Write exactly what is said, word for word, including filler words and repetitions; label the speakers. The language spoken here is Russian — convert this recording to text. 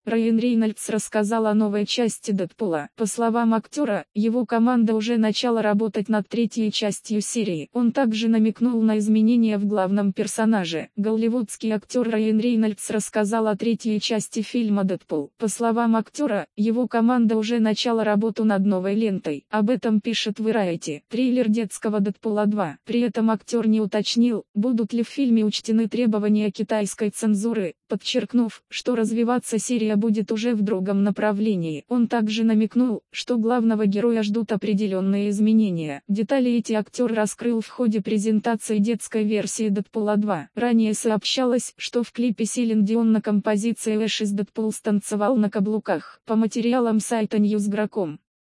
Speaker 1: Райан Рейнольдс рассказал о новой части Дэдпула. По словам актера, его команда уже начала работать над третьей частью серии. Он также намекнул на изменения в главном персонаже. Голливудский актер Райан Рейнольдс рассказал о третьей части фильма «Дэдпул». По словам актера, его команда уже начала работу над новой лентой. Об этом пишет Variety. Трейлер детского «Дэдпула два». При этом актер не уточнил, будут ли в фильме учтены требования китайской цензуры, подчеркнув, что развиваться серия будет уже в другом направлении. Он также намекнул, что главного героя ждут определенные изменения. Детали эти актер раскрыл в ходе презентации детской версии «Дэдпула два». Ранее сообщалось, что в клипе Селин Дион на композиции Ashes Дэдпул станцевал на каблуках. По материалам сайта Newsgro точка com.